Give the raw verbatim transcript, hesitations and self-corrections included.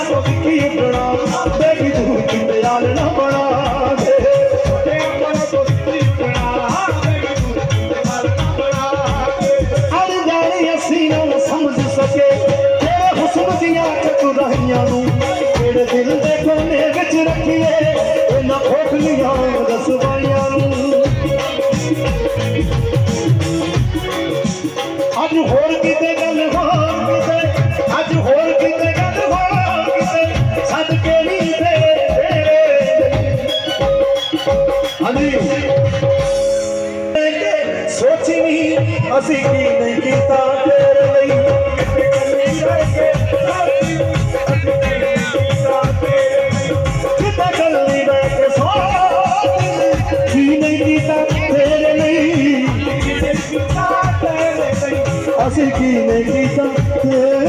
तो विकी उठना बेबी तू किते यार ना बना दे छोटे अमर तो विकी उठना बेबी तू किते यार ना बना दे अड़ जाने असी ना समझ सके तेरे हुस्न दियां चतुराइयां नू तेरे दिल दे कोने विच रखिए इन्हां खोखलियां रसवाइयां नू अज होर किते गल होर किते अज होर किते गल होर किते सदके नहीं तेरे तेरे हाजी सोची नहीं असी की नहीं कीता तेरे लई किते गल नहीं बैठे सोच की नहीं कीता तेरे लई असी की नहीं कीता